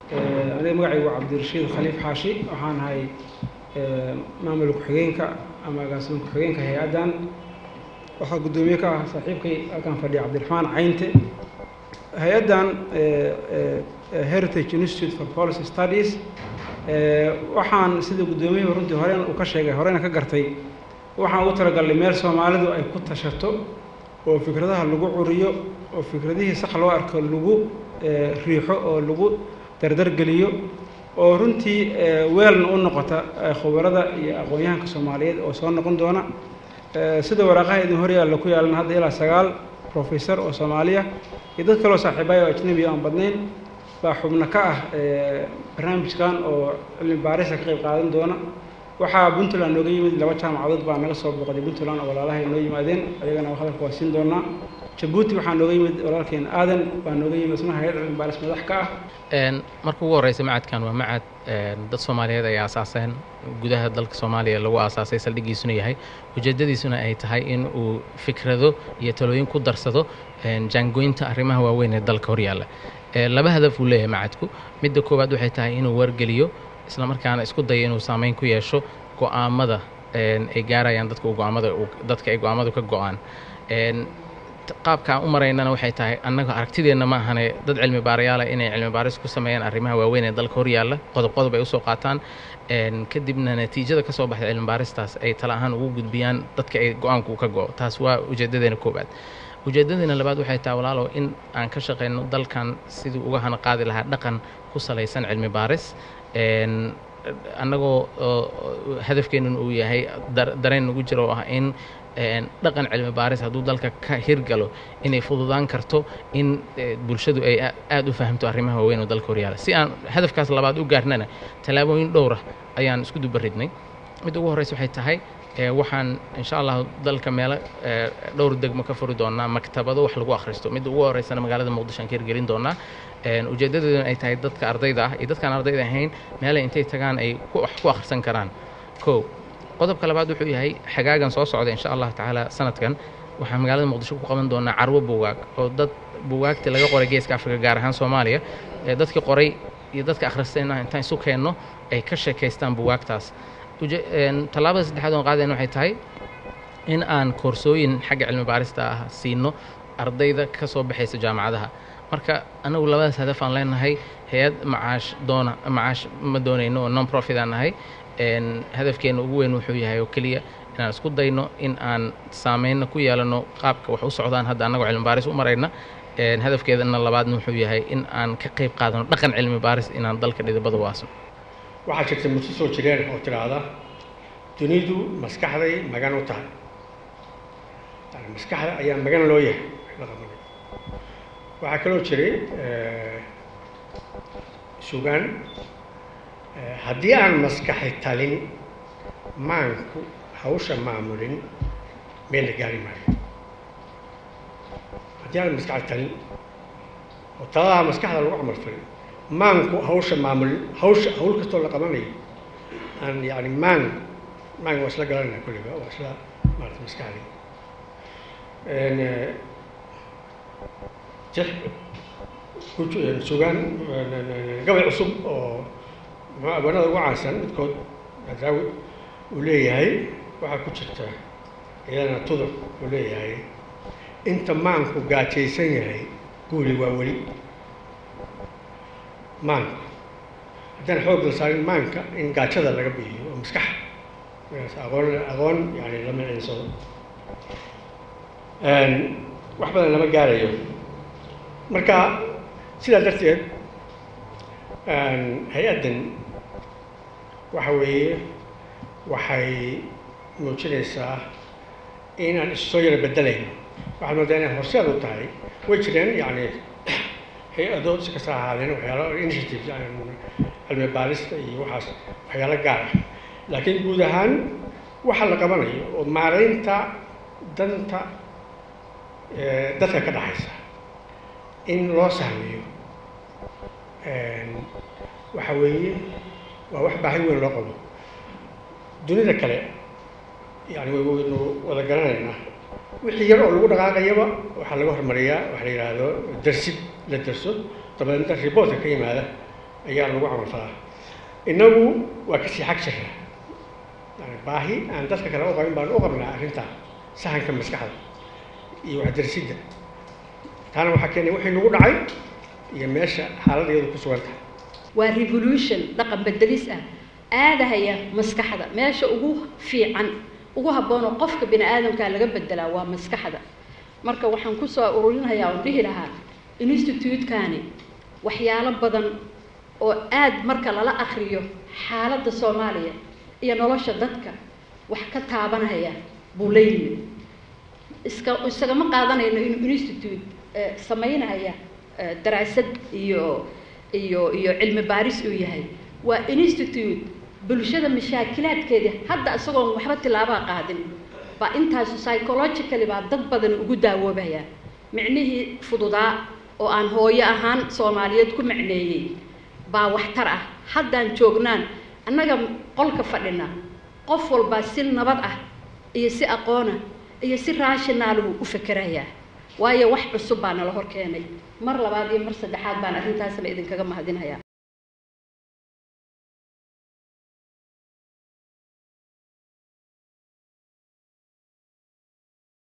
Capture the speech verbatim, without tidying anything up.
أنا مقعي عبد الرشيد خليف حاشي وحان هاي مامل كحجينك أما قاسم كحجينك هي أدان وحا قدوميك صاحبك كان فدي عبد الرحمن عينته هي أدان Heritage Institute for Policy Studies waxaan sida gudoomiyaha runtii horeen uu ka sheegay horena ka gartay waxaan u talagalay meel Soomaalidu ay ku tashato oo fikradaha lagu curiyo oo fikradihii sax loo arko lagu riixo oo lagu dardar galiyo oo runtii weelna u noqota khubarada iyo aqoonyahanka Soomaaliyeed oo soo noqon doona sida waraaqaha idin hor yaalla ku yaalan hadda ilaa sagaal professor oo Soomaaliya iyo dad kale oo saaxiibay oo ajnabi aan badnayn baa xubna ka ah barnaamijkan oo cilmi baaris ka qayb qaadan doona waxa Puntland nooga yimid laba jaamacadood baa naga soo boqday Puntland oo walaalahay noo yimaadeen ayagana waxa hadalka waa siin doona Djibouti waxa nooga yimid walaalkeen aadan baa nooga yimid isna hay'ad cilmi baaris madax ka ah een markuu ugu horeysay macadkan waa macad dad Soomaaliyeed ay aasaaseen gudaha dalka Soomaaliya lagu aasaasay saldhigiisuna yahay ujeedadiisuna ay tahay in uu fikrado iyo talooyin ku darsado jaangoynta arrimaha waaweyn ee dalka horyaala laba hadaf uu leeyahay macadku midda koowaad waxay tahay inuu wargeliyo isla markaana isku dayo inuu saameyn ku yeesho go'aamada ay gaarayaan dadka go'aamada dadka ay go'aamadu ka go'aan een qaabka u mareynana waxay tahay annaga aragtideena ma ahane dad cilmi baarayaal ah inay cilmi baaris ku sameeyaan arrimaha waaweyn ee dalka horyaala qodob qodob ay u soo qaataan een kadibna natiijada ka soo baxday cilmi baaristaas ay tala ahaan ugu gudbiyaan dadka ay go'aanku ka go'o taas waa ujeedadeena koowaad ujeedadina labaad waxay tahay walaalo in aan ka shaqeyno dalkan sidii uga hana qaadi lahaa dhaqan ku salaysan cilmi baaris een annagoo hadafkeenu uu yahay dareen ugu jiro ah in een dhaqan cilmi baaris hadduu dalka ka hirgalo inay fududaan karto in bulshadu ay aad u fahamto arrimaha waaweyn oo dalka horyaala si aan hadafkaas labaad u gaarnana talaabooyin dhowr ah ayaan isku dubaridnay mid ugu horeysa waxay tahay waxaan insha Allah dalka meel dhowr degmo ka furi doonaa maktabado wax lagu akhristo mid ugu horeysana magaalada Muqdisho aan ka hirgelin doonaa een ujeedadeedu ay tahay dadka ardayda ah iyo dadka aan ardayda ahayn meel intay tagaan ay wax ku akhrisan karaan koow qodobka labaad wuxuu yahay xagaagan soo socda insha Allah taala sanadkan waxaan magaalada Muqdisho ku qaban doonaa carwo buugaag oo dad buugaagta laga qoray geeska Afrika gaar ahaan Soomaaliya ee dadka qoray iyo dadka akhristeena inta isu keenno ay ka sheekaystaan buugaagtaas talaabada saddexaad oo qaadayna waxay tahay in aan koorsooyin xagga cilmi baarista ah siino ardayda ka soo baxaysa jaamacadaha marka anagu labadaas hadaf aan leenahay hay'ad macaash doona macaash ma doonayno oo non profit aan nahay een hadafkeena ugu weyn wuxuu yahay oo kaliya inaan isku dayno in aan saameeyno ku yeelano qaabka wax u socdaan hadda anagu cilmi baaris u marayna een hadafkeedana labaadna wuxuu yahay in aan ka qayb qaadano dhaqan cilmi baaris inaan dalka dhidibada waaso waxaa jirta muddo soo jireen oo tiraahda dunidu maskaxday magan u tahay maskaxda ayaa magan loo yahay waxaa kaloo jiray sugaan haddii aan maskaxi talin maanku hawsha maamulin meel la gaari maayo haddii aan maskaxi talin oo talada maskaxda lagu camal falin maanku hawsha maamul hawsha hawl kastoo la qabanayo aan yani maan maan waa isla garanayna kulliba waa isla maarata maskaxdi n jex sugaan gabay cusub oo abwaanada ugu caansan midkood adraawi uu leeyahay waxaa ku jirta iyadana tudur uu leeyahay inta maanku gaajaysan yahay guuli waa weli maanka haddaan xoog la saarin maanka in gaajada laga bixiyo oo maskax aqoon aqoon yani lama cinsado wax badan lama gaarayo marka sidaa darteed hay-addan waxa weeye waxay muujinaysaa inaan issoo yara bedelayno waxaad moodaa inay horseed u tahay way jireen yani hay-adood si kasta ahaadeen waxyaalo initiatives cilmi baarista iyo waxaas waxyaalo gaar ah laakiin guud ahaan waxa la qabanayo oo maaraynta danta dadka ka dhaxaysa in loo sahmiyo waxa weeye waa wax baahi weyn loo qabo dunida kale yani waynu wada garanaynaa wixii yar oo lagu dhaqaaqayaba waxaa laga hormariyaa waxa la yidhaahdo darsid la darso dabadeedna reportka ka yimaada ayaa lagu camal falaa inagu waa kasii xag jirna yani baahi aan dadka kale u qabin baan u qabnaa arrintaa sahanka maskaxda iyo waxdarsidda taana waxaa keenay wixii nagu dhacay iyo meesha xaaladdeedu ku sugan tahay waa revolution dhaqan bedelis ah aadahaya maskaxda meesha ugu fiican ugu habboon oo qofka bini aadamka laga bedelaa waa maskaxda marka waxaan ku soo ururinayaa oo dhihi lahaa institute-kaani waxyaalo badan oo aad marka lala akhriyo xaaladda Soomaaliya iyo nolosha dadka wax ka taabanaya buu leeyahay iska isaga ma qaadanayno in institute sameynaya daraasad iyo iyo iyo cilmi baaris uu yahay waa institute bulshada mashaakilaadkeeda hadda isagoo waxba tilaabo qaadin ba intaas psychologically ba dad badan ugu daawoobaya micnihii fududaa oo aan hooyo ahaan Soomaaliyeed ku macneeyay baa waxtar ah haddaan joognaan annaga qolka fadhina qof walba si nabad ah iyo si aqoon ah iyo si raashinaal u fikiraya waayo wax cusub baan la hor keenay mar labaad iyo mar saddexaad baan arrintaas la idin kaga mahadinayaa